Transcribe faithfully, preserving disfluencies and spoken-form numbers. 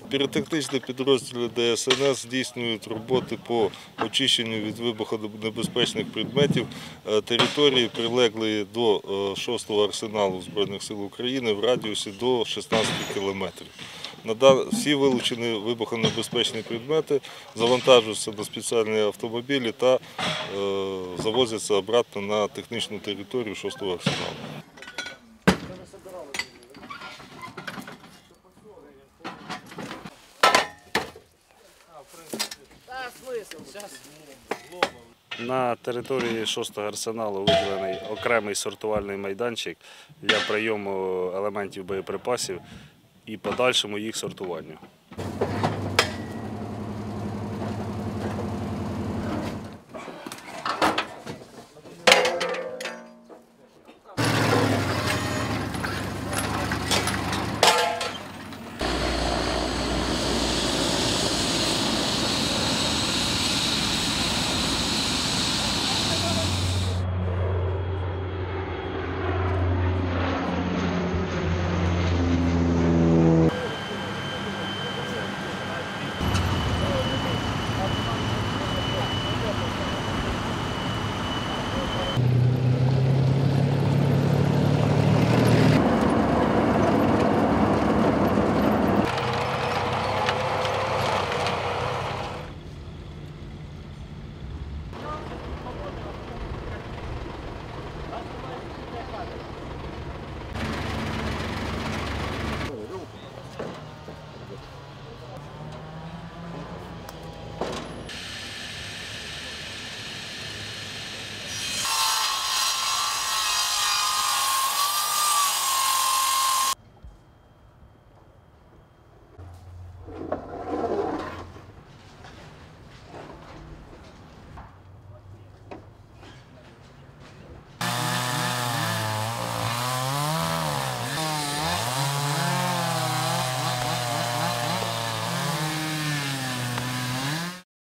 Піротехнічні підрозділи Де Ес Ен Ес здійснюють роботи по очищенню від вибухонебезпечних предметів території, прилеглої до шостого арсеналу Збройних сил України в радіусі до шістнадцяти кілометрів. Всі вилучені вибухонебезпечні предмети завантажуються на спеціальні автомобілі та завозяться обратно на технічну територію шостого арсеналу. На території шостого арсеналу виділений окремий сортувальний майданчик для прийому елементів боєприпасів і подальшому їх сортуванню.